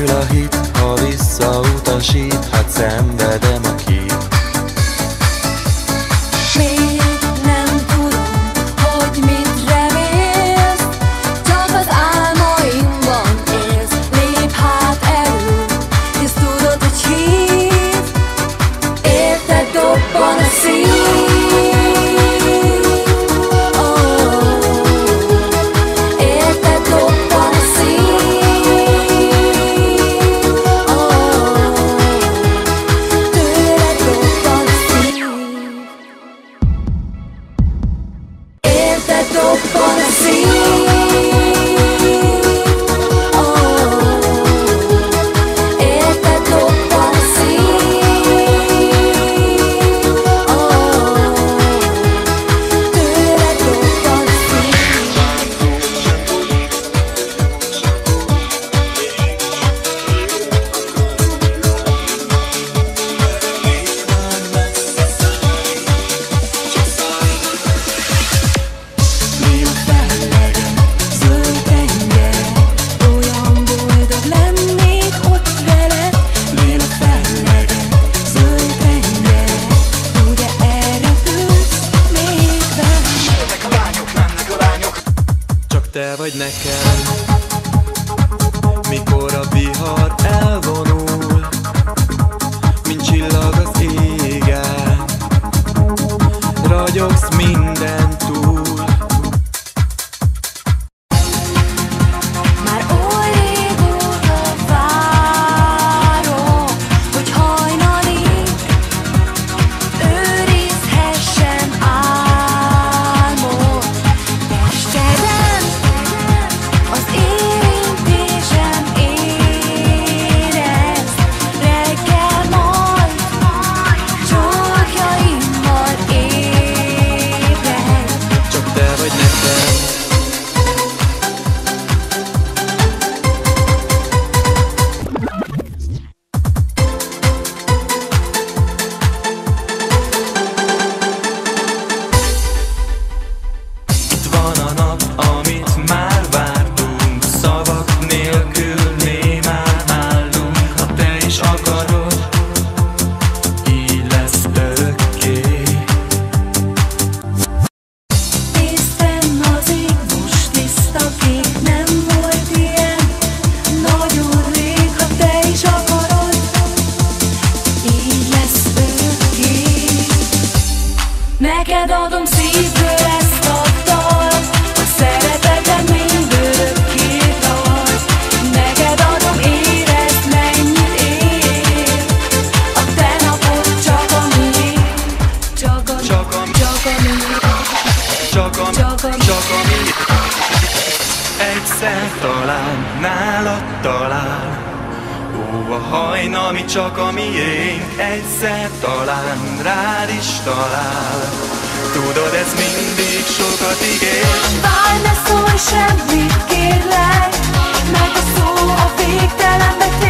Elveszül a hit, ha visszautasít, hát szenvedem a kít. Még nem tudom, hogy mit remélsz, csak az álmaimban élsz. Lép hát elő, hisz tudod, hogy hív, érted dobban a szív. Te vagy nekem, mikor a vihar elvonul, mint csillag az égen, ragyogsz minden túl. Már oly régóta várom, hogy hajnalig őrizhessem álmom. Testeden az érintésem érez, reggel majd csókjaimmal ébredj. Csak te vagy nekem. Itt van a nap, amit már vártunk, szavak nélkül némán állunk. Ha te is akarod, így lesz örökké. Néztem az ég, most tiszta kék, nem volt ilyen nagyon rég. Ha te is akarod, így lesz örökké. Neked adom szívből ezt a dalt, a szereteted mindörökké tart. Neked adom, érezd, mennyit ér, a te napod csak a miénk. Csak a miénk. Csak ami egyszer talán nálad talál. Ó, a hajnal, csak a miénk, egyszer talán rád is talál. Tudod, ez mindig sokat ígér. Várj, ne szólj semmit, kérlek, mert a szó a végtelenbe